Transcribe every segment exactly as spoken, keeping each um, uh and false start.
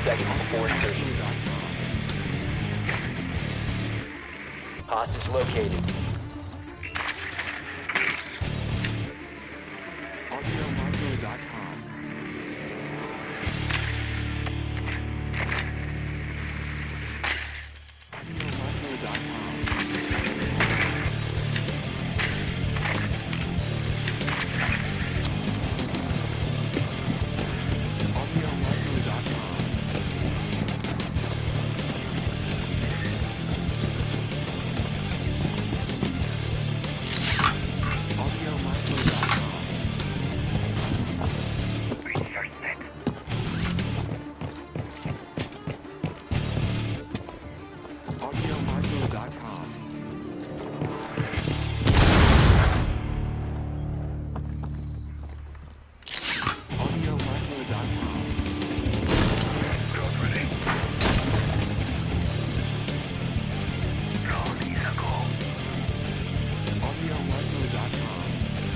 seconds before insertion. Hostage located. audio marco dot com. audio marco dot com. audio marco dot com. audio marco dot com. audio marco dot com.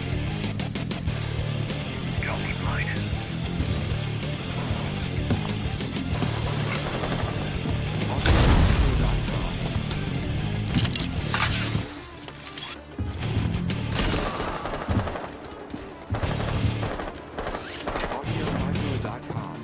audio marco dot com.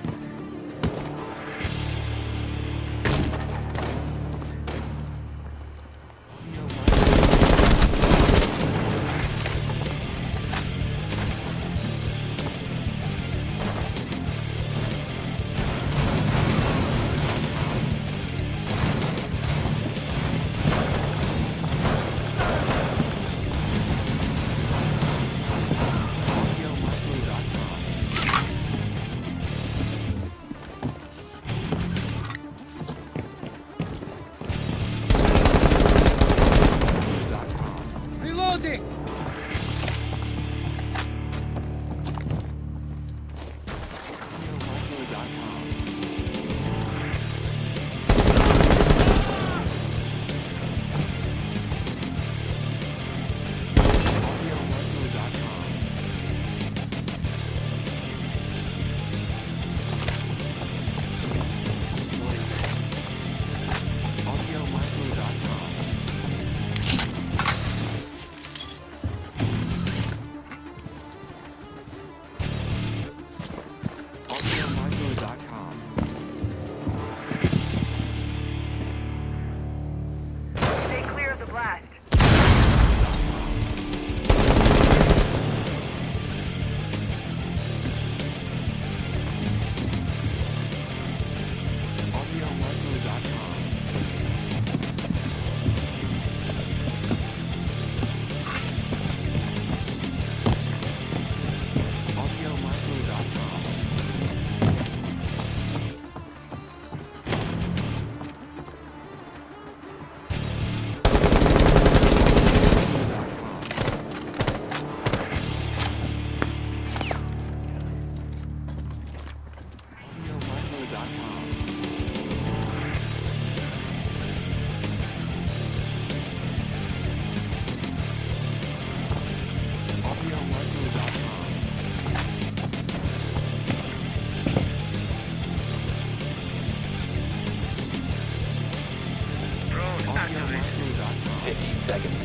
Reloading! Stay clear of the blast. audio marco dot com. audio marco dot com. audio marco dot com. audio marco dot com. audio marco dot com. fifteen seconds.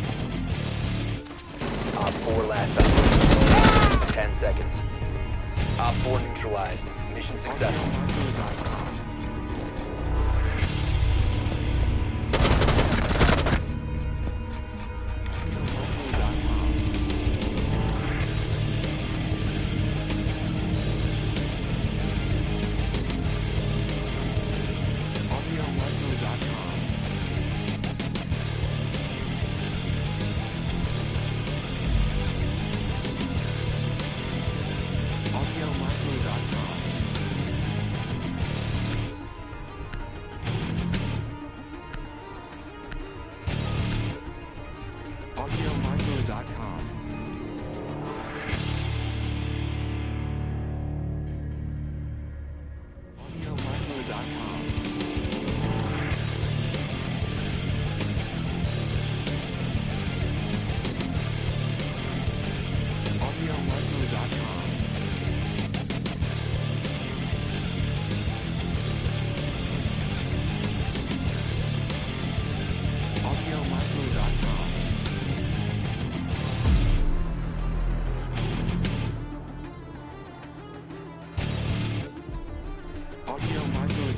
Op four last up. ten seconds. Op four neutralized. Mission audio successful. marco dot com. audio marco dot com. audio marco dot com. audio marco dot com.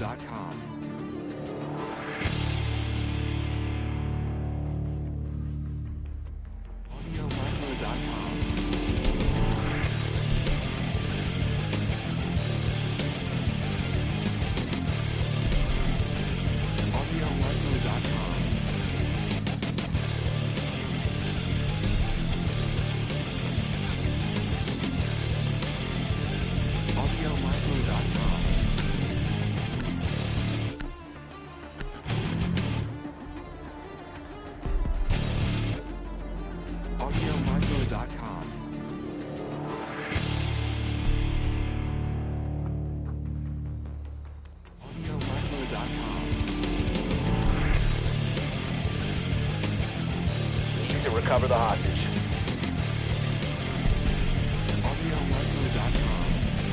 dot com. audio micro dot com. audio micro dot com. audio micro dot com. audio micro dot com. audio micro dot com. Need to recover the hostage. audio micro dot com.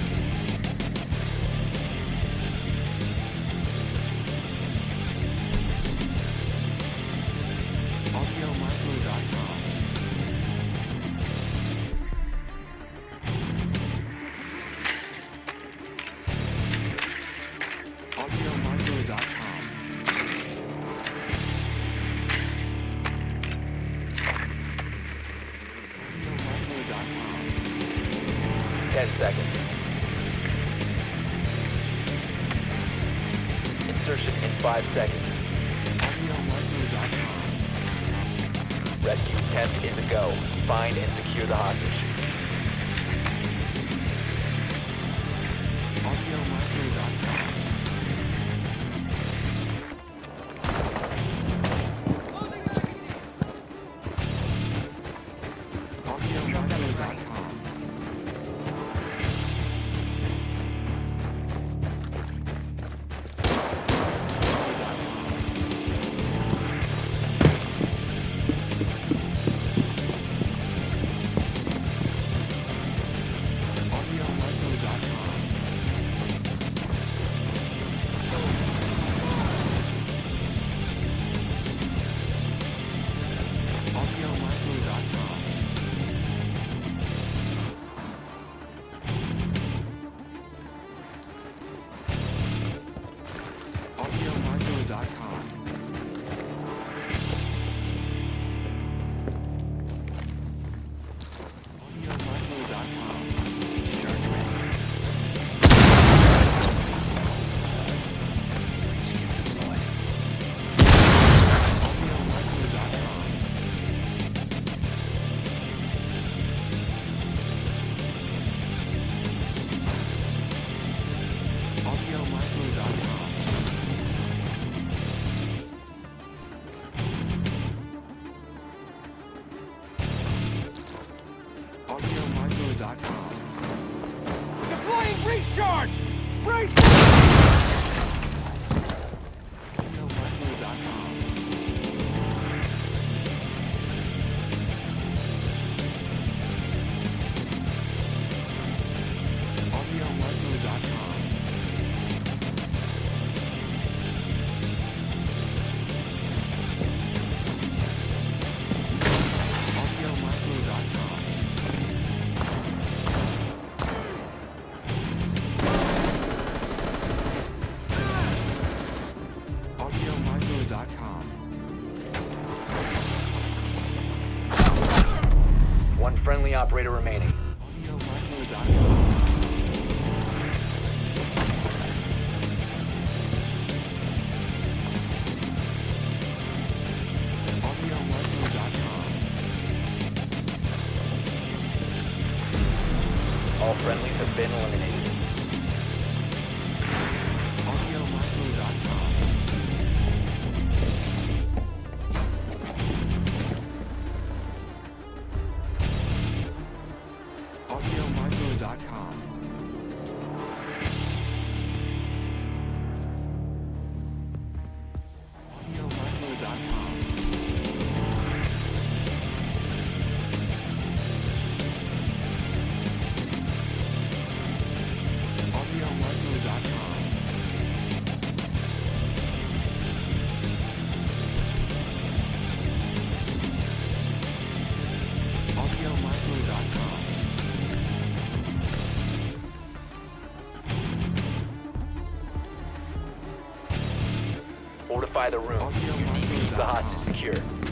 audio micro dot com. audio micro dot com. audio micro dot com. Ten seconds. Insertion in five seconds. audio micro dot com. Rescue attempt is a go. Find and secure the hostage. audio micro dot com. audio micro dot com. audio micro dot com. audio micro dot com. audio micro dot com. audio micro dot com. Charge ready. Execute deployed. audio micro dot com. audio micro dot com. audio micro dot com. Deploying breach charge! Brace! audio micro dot com. audio micro dot com. audio micro dot com. audio micro dot com. One friendly operator remaining. audio micro dot com. audio micro dot com. All friendlies have been eliminated. audio micro dot com. audio micro dot com. audio micro dot com. Verify the room. You need to keep the hostage secure.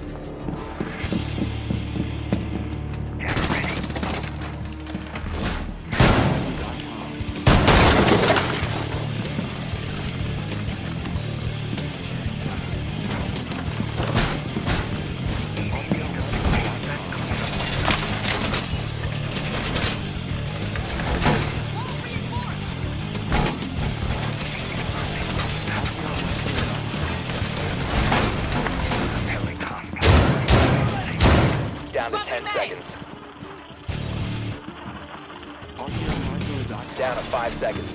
Down to ten seconds. Down to five seconds.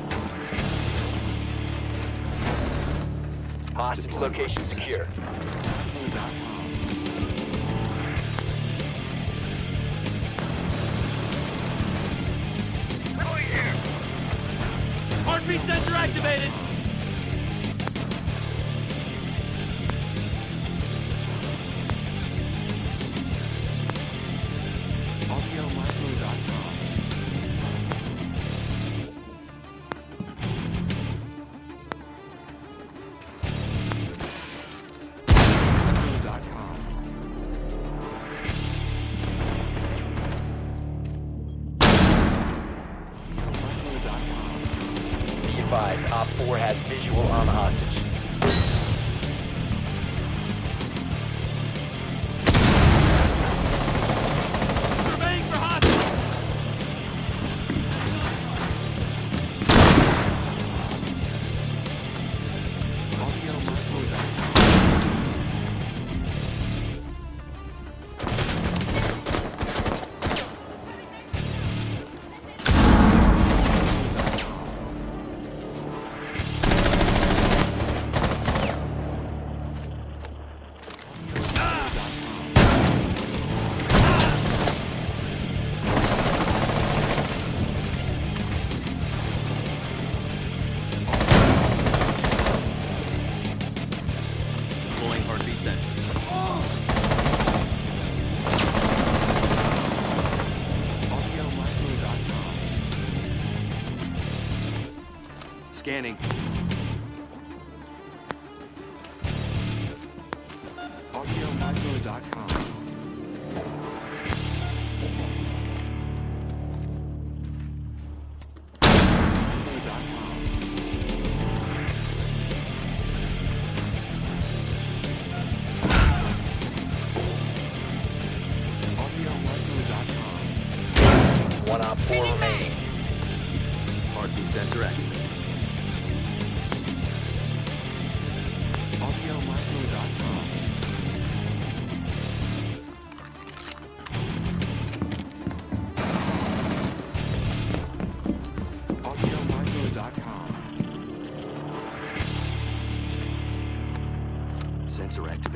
Hostage location secure. Heartbeat sensor activated. Op four has visual on the hostage. Surveying for hostage. Heartbeat sensor. Scanning. audiomicro dot com. One op four remaining. Heartbeat sensor activated. audiomicro dot com. audiomicro dot com. Sensor activated.